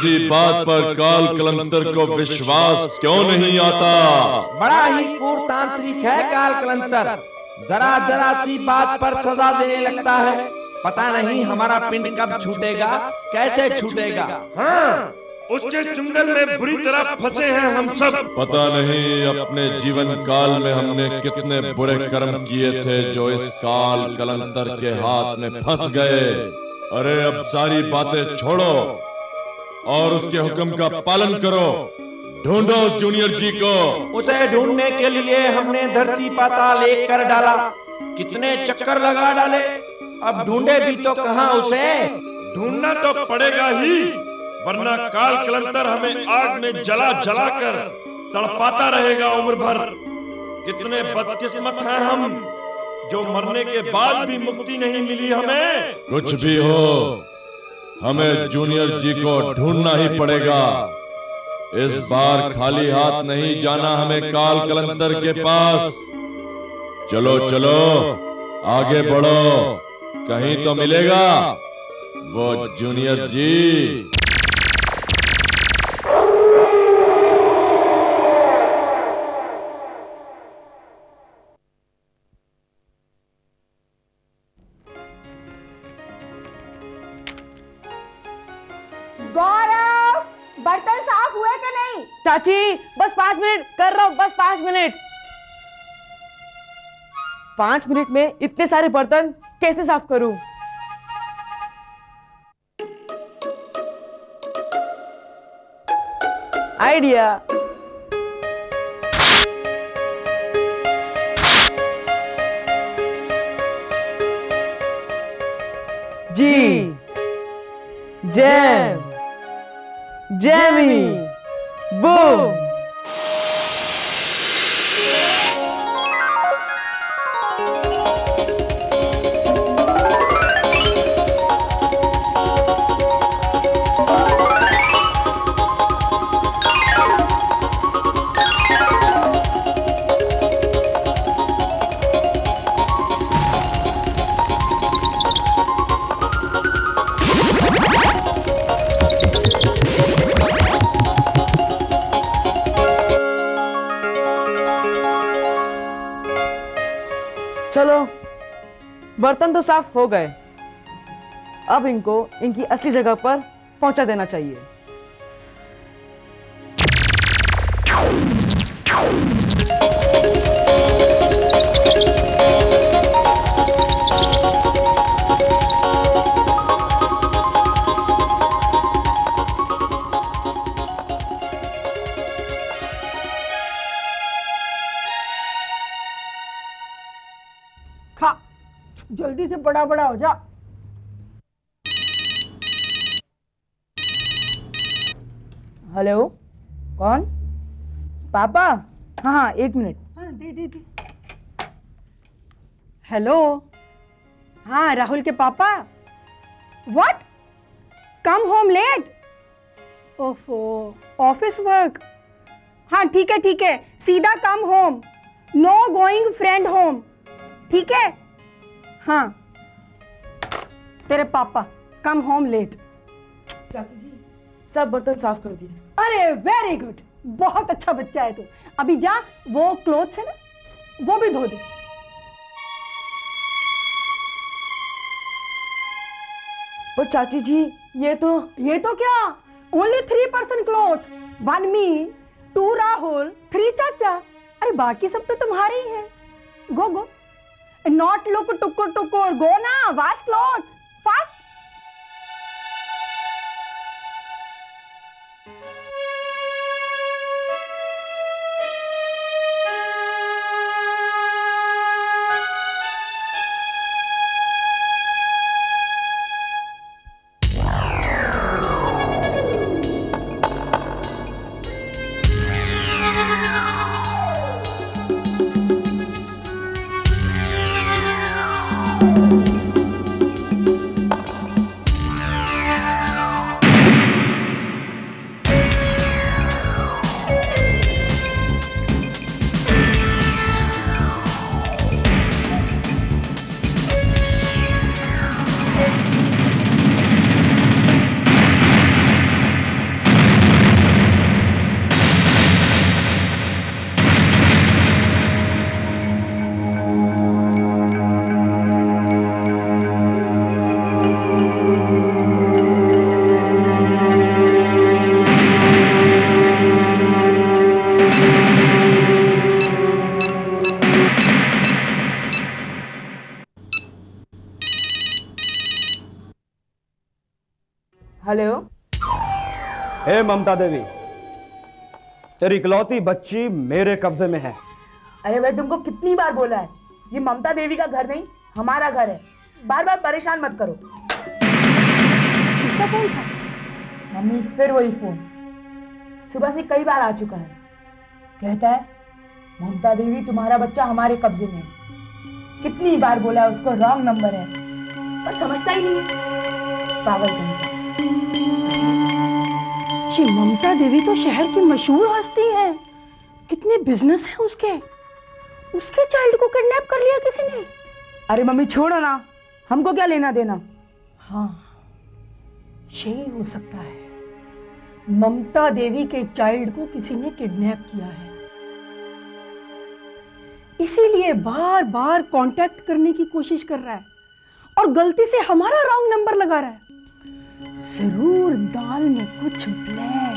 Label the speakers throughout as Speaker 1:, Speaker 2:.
Speaker 1: किसी बात पर काल कलंतर को विश्वास क्यों नहीं आता?
Speaker 2: बड़ा ही कूटतांत्रिक है काल कलंतर। जरा जरा सी बात पर सजा देने लगता है। पता नहीं हमारा पिंड कब छूटेगा, कैसे छूटेगा।
Speaker 3: हाँ, उसके चुंगल में बुरी तरह फंसे हैं हम सब।
Speaker 1: पता नहीं अपने जीवन काल में हमने कितने बुरे कर्म किए थे जो इस काल कलंतर के हाथ में फंस गए। अरे अब सारी बातें छोड़ो और उसके हुक्म का पालन करो। ढूंढो जूनियर जी को।
Speaker 2: उसे ढूंढने के लिए हमने धरती पाताल एक कर डाला, कितने चक्कर लगा डाले, अब ढूंढे भी तो कहां उसे।
Speaker 3: ढूंढना तो पड़ेगा ही, वरना काल कलंतर हमें आग में जला जला कर तड़पाता रहेगा उम्र भर। कितने बदकिस्मत हैं हम जो मरने के बाद भी मुक्ति नहीं मिली हमें।
Speaker 1: कुछ भी हो, हमें जूनियर जी को ढूंढना ही पड़ेगा। इस बार खाली हाथ नहीं जाना हमें काल कलंतर के पास। चलो चलो आगे बढ़ो, कहीं तो मिलेगा वो जूनियर जी।
Speaker 4: गौरव, बर्तन साफ हुए कि नहीं?
Speaker 5: चाची बस 5 मिनट कर रहा हूँ, बस 5 मिनट। 5 मिनट में इतने सारे बर्तन कैसे साफ करूं? आइडिया। जी जैम जैमी बूम। चलो बर्तन तो साफ हो गए, अब इनको इनकी असली जगह पर पहुंचा देना चाहिए।
Speaker 4: खा, जल्दी से बड़ा बड़ा हो जा।
Speaker 5: हेलो, कौन? पापा? हाँ हाँ 1 मिनट।
Speaker 4: हाँ दे। हेलो, हाँ राहुल के पापा। व्हाट? Come home late? ओफो, ऑफिस वर्क। हाँ ठीक है, सीधा come home, no going friend home, ठीक है? हाँ तेरे पापा कम होम लेट।
Speaker 5: चाची जी सब बर्तन साफ कर दिए।
Speaker 4: अरे वेरी गुड, बहुत अच्छा बच्चा है तू। अभी जा, वो क्लोथ्स है ना वो भी धो दे।
Speaker 5: और चाची जी ये तो
Speaker 4: क्या? Only 3 person cloth, 1 me, 2 Rahul, 3 चाचा। अरे बाकी सब तो तुम्हारे ही हैं। गो नॉट लुक टुकुर, गो ना, wash clothes fast.
Speaker 5: Hello.
Speaker 6: Hey Mamta Devi, तेरी इकलौती बच्ची मेरे कब्जे में है।
Speaker 5: अरे मैं तुमको कितनी बार बोला है, ये ममता देवी का घर नहीं हमारा घर है, बार बार परेशान मत करो। किसका फोन था? मम्मी फिर वही फोन, सुबह से कई बार आ चुका है। कहता है ममता देवी तुम्हारा बच्चा हमारे कब्जे में है। कितनी बार बोला है उसको रॉन्ग नंबर है, पर समझता ही नहीं है, पागल कहीं का।
Speaker 4: ये ममता देवी तो शहर की मशहूर हस्ती है, कितने बिजनेस हैं उसके चाइल्ड को किडनैप कर लिया किसी ने।
Speaker 5: अरे मम्मी छोड़ो ना, हमको क्या लेना देना।
Speaker 4: हाँ, यही हो सकता है, ममता देवी के चाइल्ड को किसी ने किडनैप किया है, इसीलिए बार बार कांटेक्ट करने की कोशिश कर रहा है और गलती से हमारा रॉन्ग नंबर लगा रहा है। जरूर दाल में कुछ ब्लैक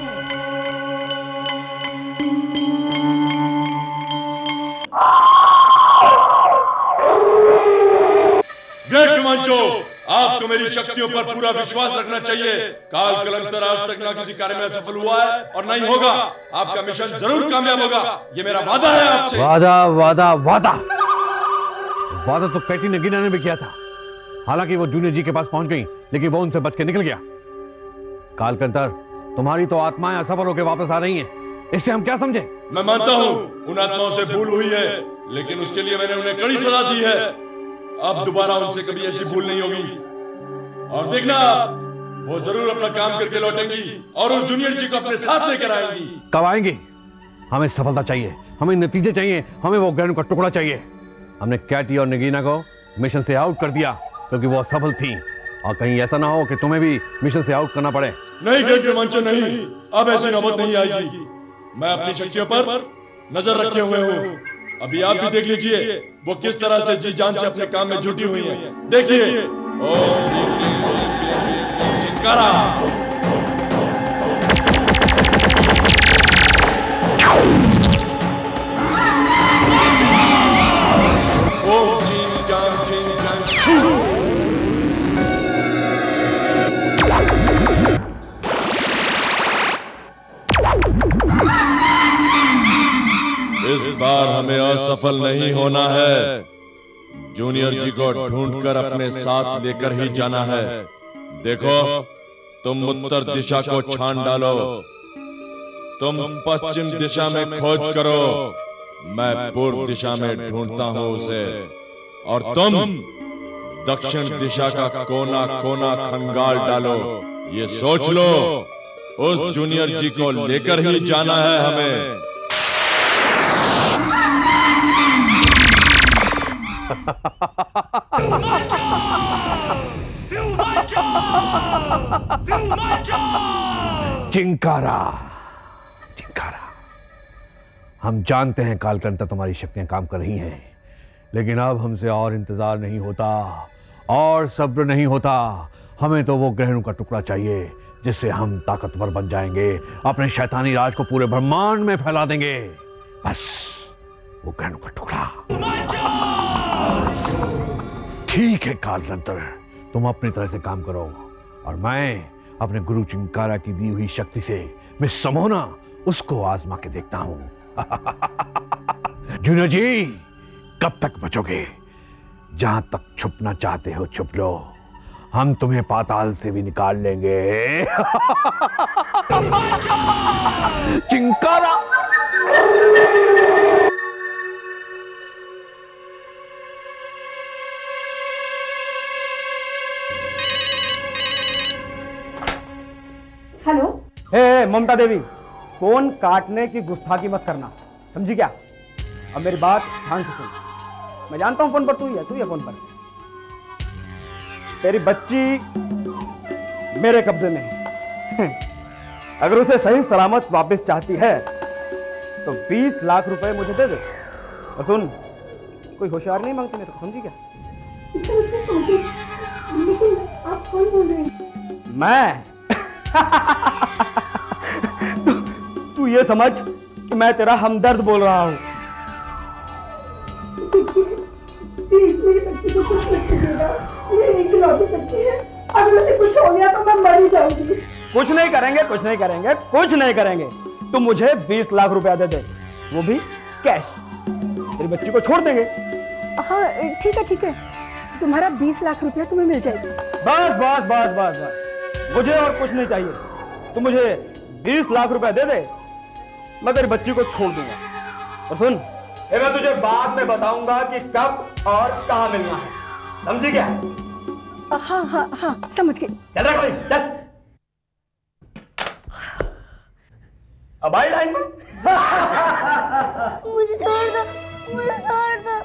Speaker 1: ग्रेट कमांचो, आपको मेरी शक्तियों पर पूरा विश्वास रखना चाहिए। काल कलंतर आज तक ना किसी कार्य में सफल हुआ है और ना ही होगा। आपका मिशन जरूर कामयाब होगा, ये मेरा वादा है आपसे।
Speaker 7: वादा वादा वादा वादा तो पैटी नगीना ने भी किया था। हालांकि वो जूनियर जी के पास पहुंच गई, लेकिन वो उनसे बच के निकल गया। कालकंतर, तुम्हारी तो आत्माएं असफल होकर वापस आ रही हैं, इससे हम क्या समझे?
Speaker 1: मैं मानता हूँ उन आत्माओं से भूल हुई है, लेकिन उसके लिए मैंने उन्हें कड़ी सजा दी है। अब दोबारा उनसे कभी ऐसी भूल नहीं होगी। और देखना, वो जरूर अपना काम करके लौटेंगी और उस जूनियर जी को अपने साथ लेकर आएंगी।
Speaker 7: कब आएंगी? हमें सफलता चाहिए, हमें नतीजे चाहिए, हमें वो ग्रहण का टुकड़ा चाहिए। हमने कैटी और नगीना को मिशन से आउट कर दिया क्योंकि वो असफल थी, और कहीं ऐसा ना हो कि तुम्हें भी मिशन से आउट करना पड़े।
Speaker 1: नहीं ग्रेट कमांचो, नहीं, अब ऐसी नौबत नहीं आएगी। मैं अपनी शक्तियों पर नजर रखे हुए हूँ। अभी आप भी देख लीजिए वो किस तरह से जी जान से अपने काम में जुटी हुई हैं। देखिए, ओम चिंकारा। ओम चिं जान चिं जान छू। इस बार हमें असफल नहीं होना है। जूनियर जी को ढूंढकर अपने साथ लेकर ही जाना है। देखो, तुम उत्तर दिशा को छान डालो, तुम पश्चिम दिशा में खोज करो, मैं पूर्व दिशा में ढूंढता हूं उसे, और तुम दक्षिण दिशा का कोना कोना खंगाल डालो। ये सोच लो, उस जूनियर जी को लेकर ही जाना है हमें।
Speaker 7: चिंकारा, चिंकारा, हम जानते हैं कालकंतर तुम्हारी शक्तियां काम कर रही हैं, लेकिन अब हमसे और इंतजार नहीं होता और सब्र नहीं होता। हमें तो वो ग्रहणों का टुकड़ा चाहिए जिससे हम ताकतवर बन जाएंगे, अपने शैतानी राज को पूरे ब्रह्मांड में फैला देंगे। बस वो ग्रहणों का टुकड़ा। ठीक है कालकंतर, तुम अपनी तरह से काम करो और मैं अपने गुरु चिंकारा की दी हुई शक्ति से मैं समोना उसको आजमा के देखता हूं। जूनियर जी, कब तक बचोगे? जहां तक छुपना चाहते हो छुप लो, हम तुम्हें पाताल से भी निकाल लेंगे। चिंकारा।
Speaker 4: Hello.
Speaker 6: Hey Mamta Devi, phone काटने की गुस्ताखी मत करना, समझी क्या? अब मेरी बात ध्यान से सुन। मैं जानता हूं फोन पर तू ही है फोन पर। तेरी बच्ची मेरे कब्जे में है। अगर उसे सही सलामत वापस चाहती है तो 20 लाख रुपए मुझे दे दे। और सुन, कोई होशियार नहीं मांगती मेरे को, समझी क्या?
Speaker 4: लेकिन आप कौन बोल रहे हैं?
Speaker 6: मैं तू ये समझ कि मैं तेरा हमदर्द बोल रहा हूँ।
Speaker 4: मेरी बच्ची को कुछ मत कीजिएगा, मेरी इकलौती बच्ची है, अगर उसे कुछ हो गया तो मैं मर ही जाऊंगी।
Speaker 6: कुछ नहीं करेंगे, कुछ नहीं करेंगे, कुछ नहीं करेंगे। तुम मुझे 20 लाख रुपया दे दे, वो भी कैश। तेरी बच्ची को छोड़ देंगे।
Speaker 4: हाँ ठीक है ठीक है, तुम्हारा 20 लाख रुपया तुम्हें मिल जाएगा।
Speaker 6: बस बस बस बस बस, मुझे और कुछ नहीं चाहिए। तुम मुझे 20 लाख रुपया दे दे, मैं तेरी बच्ची को छोड़ दूंगा। और सुन, ये मैं तुझे बाद में बताऊंगा कि कब और कहां मिलना है, समझी क्या?
Speaker 4: हाँ हाँ हाँ समझ गई।
Speaker 6: चल रहा चल। अब आई लाइन में।
Speaker 8: मुझे छोड़ दो, मुझे छोड़ दो।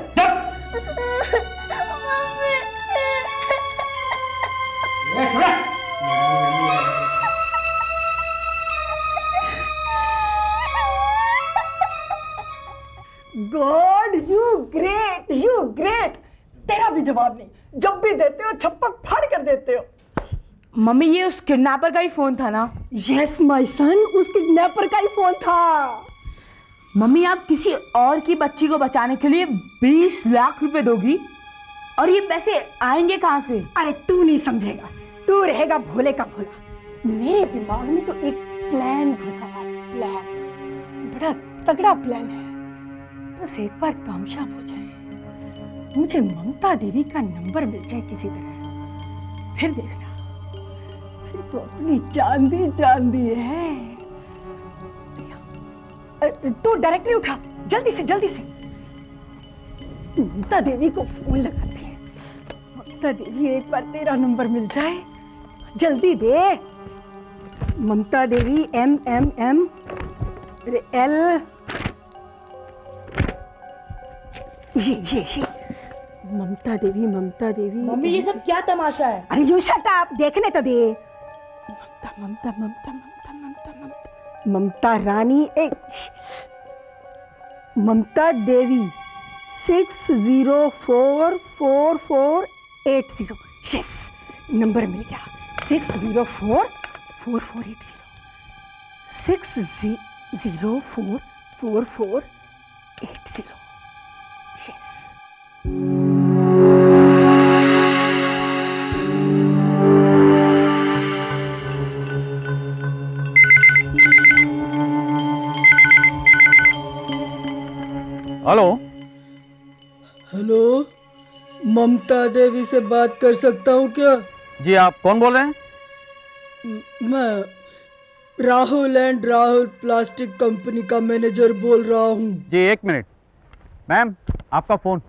Speaker 4: God you great, you great. तेरा भी जवाब नहीं, जब भी देते हो छप्पर फाड़ कर देते हो।
Speaker 5: मम्मी ये उस किडनैपर का ही फोन था ना?
Speaker 4: यस माय सन, उस किडनैपर का ही फोन था।
Speaker 5: मम्मी आप किसी और की बच्ची को बचाने के लिए 20 लाख रुपए दोगी? और ये पैसे आएंगे कहाँ से?
Speaker 4: अरे तू नहीं समझेगा, तू रहेगा भोले का भोला। मेरे दिमाग में तो एक प्लान घुसा है, प्लान बड़ा तगड़ा प्लान है। बस एक बार कामयाब हो जाए, मुझे ममता देवी का नंबर मिल जाए किसी तरह, फिर देखना, फिर तो अपनी चांदी चांदी है। तू डायरेक्टली उठा, जल्दी से जल्दी से। ममता देवी को फोन लगाते हैं। ममता देवी एक बार तेरा नंबर मिल जाए, जल्दी दे। ममता देवी MMM L, ये ममता देवी, ममता देवी।
Speaker 5: मम्मी ये सब क्या तमाशा है?
Speaker 4: अरे यू शट अप, देखने तो दे। ममता ममता ममता ममता ममता ममता ममता रानी, ममता देवी 6044480। यस, नंबर मिल गया। 6044480, 6044480। Yes.
Speaker 6: Hello
Speaker 9: hello, Mamta Devi से बात कर सकता हूँ क्या?
Speaker 6: जी, आप कौन बोल रहे हैं?
Speaker 9: मैं Rahul and Rahul plastic company का मैनेजर बोल रहा हूँ।
Speaker 6: जी 1 मिनट। मैम आपका फोन।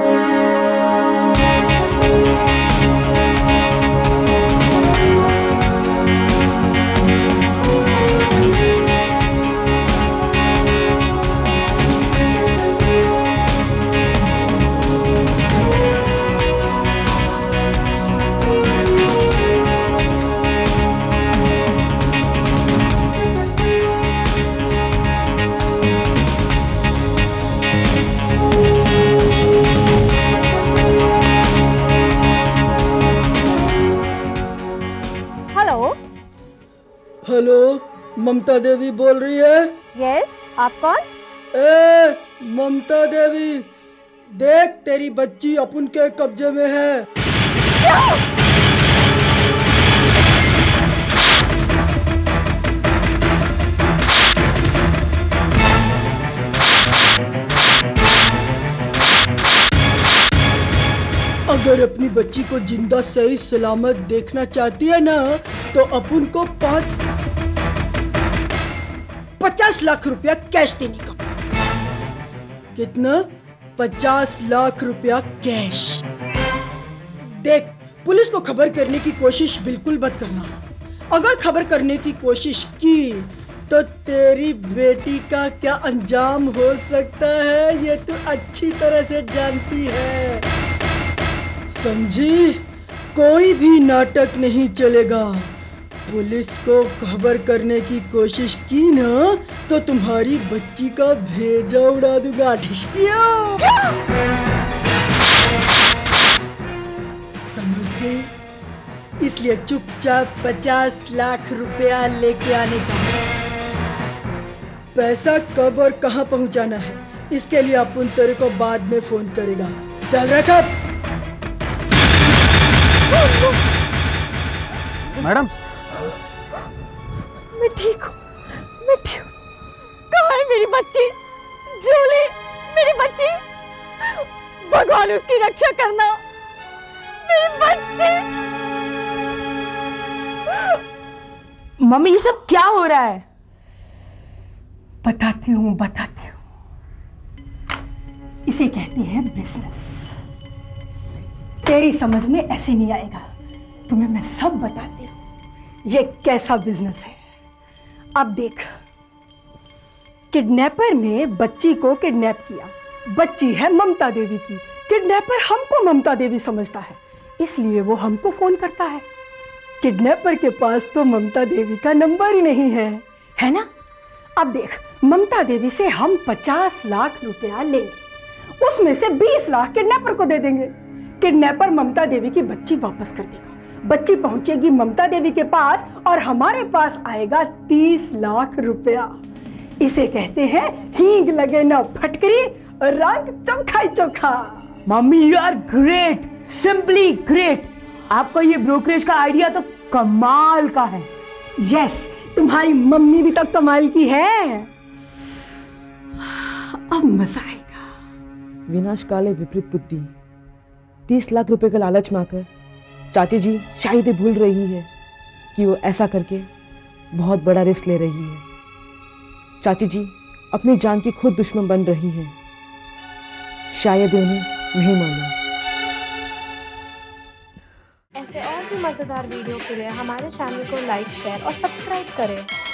Speaker 9: हेलो, ममता देवी बोल रही है?
Speaker 8: यस, आप कौन?
Speaker 9: ममता देवी, देख तेरी बच्ची अपन के कब्जे में है। अगर अपनी बच्ची को जिंदा सही सलामत देखना चाहती है ना, तो अपन को 50 लाख रुपया कैश देने का। कितना? 50 लाख रुपया कैश। देख, पुलिस को खबर करने की कोशिश बिल्कुल मत करना। अगर खबर करने की कोशिश की तो तेरी बेटी का क्या अंजाम हो सकता है, ये तू अच्छी तरह से जानती है, समझी? कोई भी नाटक नहीं चलेगा। पुलिस को खबर करने की कोशिश की ना, तो तुम्हारी बच्ची का भेजा उड़ा दूंगा। ढिशकिया समझ गई? इसलिए चुपचाप 50 लाख रुपया लेके आने का। पैसा कब और कहाँ पहुँचाना है इसके लिए अपन तेरे को बाद में फोन करेगा। चल रखा।
Speaker 6: मैडम
Speaker 8: मैं ठीक हूँ, मैं ठीक हूँ। कहाँ है मेरी बच्ची? जूली, मेरी बच्ची, भगवान उसकी रक्षा करना। मेरी बच्ची।
Speaker 5: मम्मी ये सब क्या हो रहा है?
Speaker 4: बताती हूँ। इसे कहते हैं बिजनेस। तेरी समझ में ऐसे नहीं आएगा, तुम्हें मैं सब बताती हूँ ये कैसा बिजनेस है। अब देख, किडनैपर ने बच्ची को किडनैप किया। बच्ची है ममता देवी की। किडनैपर हमको ममता देवी समझता है, इसलिए वो हमको फोन करता है। किडनैपर के पास तो ममता देवी का नंबर ही नहीं है ना? अब देख, ममता देवी से हम 50 लाख रुपया लेंगे, उसमें से 20 लाख किडनैपर को दे देंगे। किडनैपर ममता देवी की बच्ची वापस कर देगा। बच्ची पहुंचेगी ममता देवी के पास और हमारे पास आएगा 30 लाख रुपया। इसे कहते हैं हींग लगे ना फटकरी, रंग चमकाई चोखा।
Speaker 5: Mummy you are great, simply great. आपका ये ब्रोकरेज का आइडिया तो कमाल का है।
Speaker 4: यस, तुम्हारी मम्मी भी तो कमाल की है। अब मजा आएगा।
Speaker 5: विनाश काले विपरीत बुद्धि। 30 लाख रुपए का लालच में आकर चाची जी शायद ही भूल रही है कि वो ऐसा करके बहुत बड़ा रिस्क ले रही है। चाची जी अपनी जान की खुद दुश्मन बन रही है, शायद उन्हें नहीं मालूम।
Speaker 10: ऐसे और भी मज़ेदार वीडियो के लिए हमारे चैनल को लाइक, शेयर और सब्सक्राइब करें।